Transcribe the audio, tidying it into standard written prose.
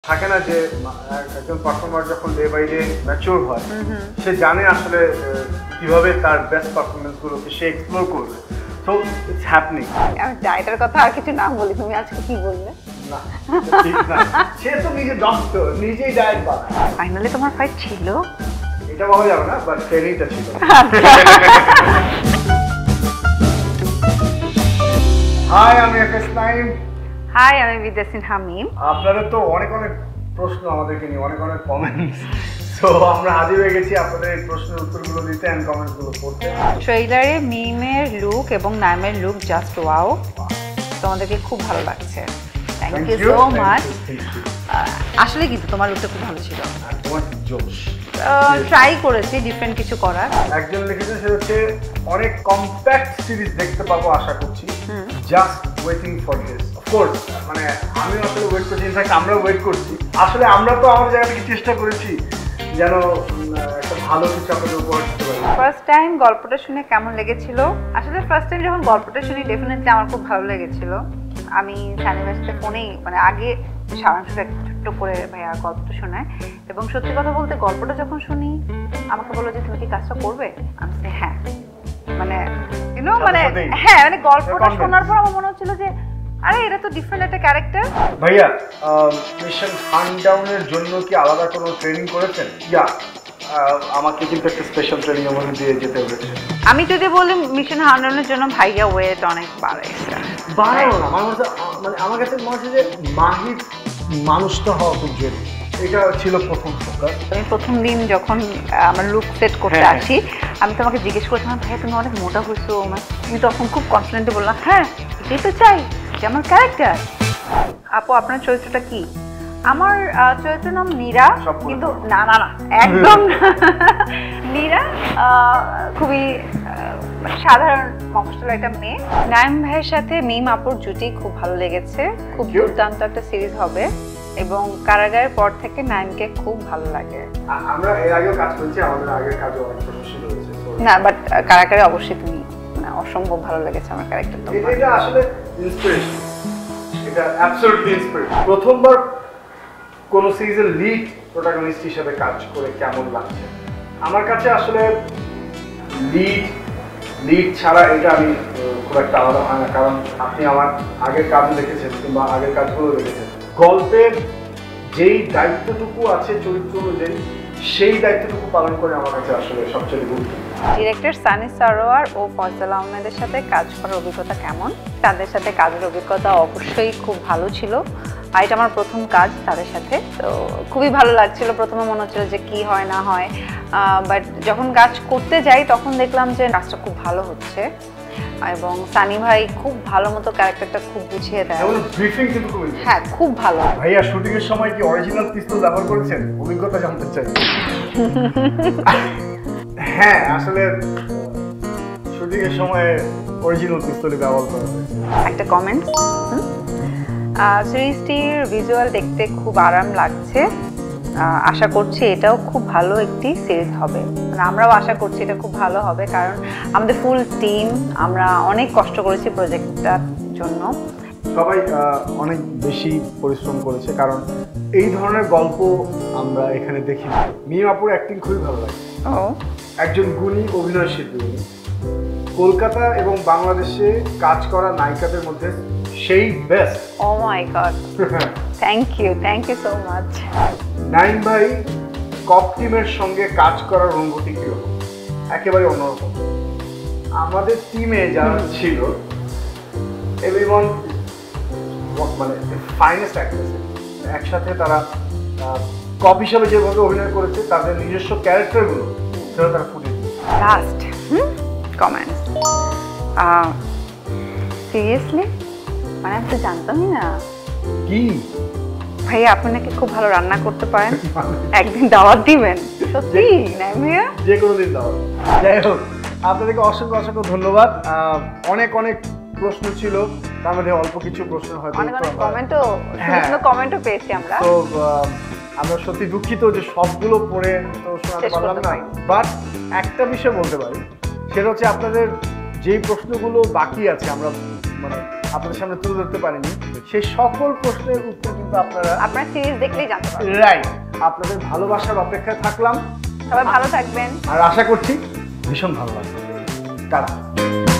থাকে না যে একজন পারফর্মার যখন ডে বাই ডে ম্যাচিউর হয় সে জানে আসলে কিভাবে তার বেস্ট পারফরমেন্সগুলোকে সে এক্সপ্লোর করবে। So it's happening. আমি ডায়েটের কথা আর কিছু না বলি, তুমি আজকে কি বললে? না ঠিক না, সে তো নিজে ডক্টর, নিজেই ডায়েট বানায়। ফাইনালি তোমার ফাইট ছিল? এটা বলা যাবে না, বাট ট্রেনিংটা ছিল। হাই, আমি নাইম। হাই, আমি বিদ্যা সিনহা মিম। আপনাদের তো অনেক অনেক প্রশ্ন আমাদেরকে নিয়ে, অনেক অনেক কমেন্টস। সো আমরা হাজির হয়ে গেছি আপনাদের এই প্রশ্নের উত্তরগুলো দিতে এন্ড কমেন্টসগুলো পড়তে। ট্রেইলারে মিমের লুক এবং নাইমের লুক জাস্ট ওয়াও, তোমাদেরকে খুব ভালো লাগছে। Thank you so much. আসলে কিন্তু তোমার লুকটা খুব ভালো ছিল। তোমার জোশ। ট্রাই করেছি ডিফারেন্ট কিছু করার। একজন লিখেছেন সে হচ্ছে অনেক কম্প্যাক্ট সিরিজ দেখতে পাবো আশা করছি, just waiting for this. Of course মানে আমি আসলে ওয়েট করছি, ইনফ্যাক্ট আমরাও ওয়েট করছি। আসলে আমরা তো আমাদের জায়গা থেকে চেষ্টা করেছি যেন একটা ভালো কিছু আপনাদের উপহার দিতে পারি। ফার্স্ট টাইম গল্পটা শুনে কেমন লেগেছিল? আসলে ফার্স্ট টাইম যখন গল্পটা শুনি ডেফিনেটলি আমার খুব ভালো লেগেছিল। আমি সানিমের সাথে ফোনেই মানে আগে সারাংশটা ছোট্ট করে ভাইয়া গল্পটা শোনায়, এবং সত্যি কথা বলতে গল্পটা যখন শুনি আমাকে বললো যে তুমি কি কাজটা করবে? আমি হ্যাঁ, মানে মানে হ্যাঁ, মানে গল্পটা শোনার পর আমার মনে হচ্ছিল যে আরে এটা তো ডিফারেন্ট একটা ক্যারেক্টার। ভাইয়া মিশন হান্টডাউনের জন্য কি আলাদা কোনো ট্রেনিং করেছেন? ইয়া, আমাকে কিন্তু একটা স্পেশাল ট্রেনিং এর মধ্যে দিয়ে যেতে হয়েছে। আমি যদি বলি মিশন হান্টডাউনের জন্য ভাইয়া ওয়েট অনেক বাড়াইছে। বাড়ানো না, মানে আমার কাছে মনে হচ্ছে যে মাহির মানুষটা হওয়া খুব জরুরি। এটা ছিল প্রথম ফোকাস। আমি প্রথম দিন যখন আমার লুক সেট করতে আসি আমি তোমাকে জিজ্ঞেস করছিলাম ভাইয়া তুমি অনেক মোটা হয়েছো, তুমি তখন খুব কনফিডেন্টলি বললাম হ্যাঁ এটাই তো চাই, যে আমার ক্যারেক্টার। আপু আপনার চরিত্রটা কি? আমার চরিত্রের নাম নীরা, কিন্তু না না না একদম নীরা খুবই সাধারণ মফস্বল একটা মেয়ে। নাইম ভাইয়ের সাথে মিম আপুর জুটি খুব ভালো লেগেছে, খুব দুর্দান্ত একটা সিরিজ হবে, এবং কারাগারের পর থেকে নাইমকে খুব ভালো লাগে। আমরা এর আগেও কাজ করেছি, আমাদের আগের কাজও অনেক প্রশংসিত হয়েছে। না বাট কারাগারে অবশ্যই তুমি অসম্ভব ভালো লেগেছে আমার ক্যারেক্টারটা। এটা আসলে ইন্সপিরেশন, এটা অ্যাবসলিউটলি ইন্সপিরেশন। প্রথমবার কোন সিরিজের লিড প্রোটাগনিস্ট হিসেবে কাজ করে কেমন লাগছে? আমার কাছে আসলে লিড ছাড়া এটা আমি খুব একটা আলাদা হয় না, কারণ আপনি আমার আগের কাজ দেখেছেন কিংবা আগের কাজগুলো দেখেছেন। গল্পের যেই দায়িত্বটুকু আছে চরিত্র অনুযায়ী সেই দায়িত্বটুকু পালন করে আমার কাছে আসলে সবচেয়ে গুরুত্বপূর্ণ। ডিরেক্টর সানি সারোয়ার ও ফয়সাল আহমেদের সাথে কাজ করার অভিজ্ঞতা কেমন? তাদের সাথে কাজের অভিজ্ঞতা অবশ্যই খুব ভালো ছিল, আর এটা আমার প্রথম কাজ তাদের সাথে, তো খুবই ভালো লাগছিল। প্রথমে মনে হচ্ছিল যে কি হয় না হয়, বাট যখন কাজ করতে যাই তখন দেখলাম যে কাজটা খুব ভালো হচ্ছে, এবং সানি ভাই খুব ভালো মতো ক্যারেক্টারটা খুব বুঝিয়ে দেয়। ব্রিফিং কিন্তু খুব হ্যাঁ খুব ভালো। ভাইয়া শুটিং এর সময় কি অরিজিনাল পিস্তল ব্যবহার করেছেন? অভিজ্ঞতা জানতে চাই। হ্যাঁ আসলে শুটিং এর সময় অরিজিনাল পিস্তলই ব্যবহার করা হয়েছে। একটা কমেন্ট, সিরিজটির ভিজুয়াল দেখতে খুব আরাম লাগছে, আশা করছি এটাও খুব ভালো একটি সিরিজ হবে। মানে আমরাও আশা করছি এটা খুব ভালো হবে, কারণ আমাদের ফুল টিম আমরা অনেক কষ্ট করেছি প্রজেক্টটার জন্য। সবাই অনেক বেশি পরিশ্রম করেছে, কারণ এই ধরনের গল্প আমরা এখানে দেখি না। মিম আপুর অ্যাক্টিং খুবই ভালো লাগে। একজন গুণী অভিনয় শিল্পী, কলকাতা এবং বাংলাদেশে কাজ করা নায়িকাদের মধ্যে সেই best. Oh my god, thank you so much. Naim ভাই কপ টিমের সঙ্গে কাজ করার অনুভূতি কিরকম? একেবারে অন্যরকম। আমাদের টিমে যারা ছিল এভরিওয়ান মানে ফাইনেস্ট অ্যাক্ট্রেস, একসাথে তারা কপ হিসাবে যেভাবে অভিনয় করেছে তাদের নিজস্ব ক্যারেক্টারগুলো সেটা তারা ফুটিয়ে দিয়েছে। লাস্ট কমেন্ট, সিরিয়াসলি মানে আমি তো জানতামই না। কি ভাইয়া আপনি নাকি খুব ভালো রান্না করতে পারেন, একদিন দাওয়াত দিবেন? সত্যি নাইম ভাইয়া? যে কোনো দিন দাওয়াত। যাই হোক, আপনাদেরকে অসংখ্য অসংখ্য ধন্যবাদ। অনেক অনেক প্রশ্ন ছিল, তার মধ্যে অল্প কিছু প্রশ্ন হয়তো অনেক কমেন্টও পেয়েছি আমরা। তো আমরা সত্যি দুঃখিত যে সবগুলো পড়ে তো শোনাতে পারলাম না, বাট একটা বিষয় বলতে পারি, সেটা হচ্ছে আপনাদের যেই প্রশ্নগুলো বাকি আছে আমরা মানে আপনাদের সামনে তুলে ধরতে পারিনি সেই সকল প্রশ্নের উত্তর কিন্তু আপনারা আপনার সিরিজ দেখলেই জানতে পারবেন। রাইট, আপনাদের ভালোবাসার অপেক্ষায় থাকলাম। সবাই ভালো থাকবেন আর আশা করছি ভীষণ ভালো লাগবে। টাটা।